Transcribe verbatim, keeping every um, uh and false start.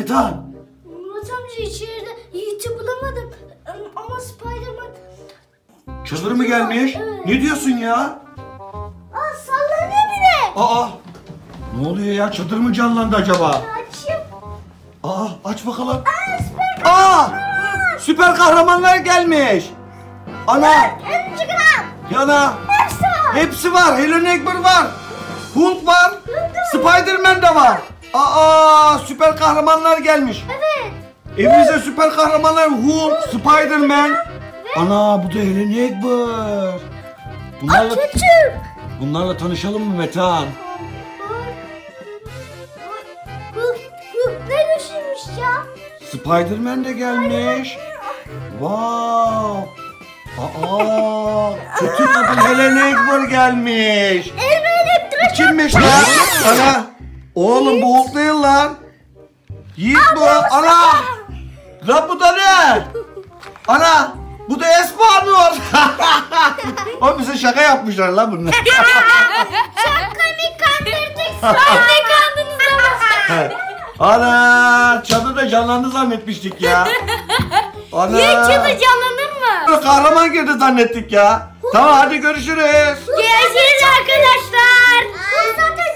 Metehan? Murat amca içeride Yiğit'i bulamadım. Ama Spiderman... Çadır mı gelmiş? Evet. Ne diyorsun ya? Aa, sallanıyor bir de. Aa! Ne oluyor ya? Çadır mı canlandı acaba? Açayım. Aa, aç bakalım. Aa, süper. Aa! Süper kahramanlar gelmiş. Ana! Örümcek adam. Yana! Hepsi var. Hepsi var. Helen Egber var. Hulk var. Spiderman de var. Aa! Süper kahramanlar gelmiş. Evet. Evimize süper kahramanlar Hulk, Spiderman. Ana, bu da Helen Egber. Bunlarla, Küçük. bunlarla tanışalım mı Metehan? Bu, bu ne düşünmüş ya? Spiderman de gelmiş. Wow. Aa, kötü kadın Helen Egber gelmiş. Elbette hep Kimmiş lan? Ana. Oğlum bu Hulk değil lan. Yiğit bu. Ana. Lan bu da ne? Ana. Bu da Espanol. O bize şaka yapmışlar lan bunlar. Şapkanı kandırdık. Sen kandınız ama. Ana. Çadır da canlandı zannetmiştik ya. Ana. Niye çadır canlanır mı? Kahraman girdi zannettik ya. Tamam hadi görüşürüz. Görüşürüz arkadaşlar. Zaten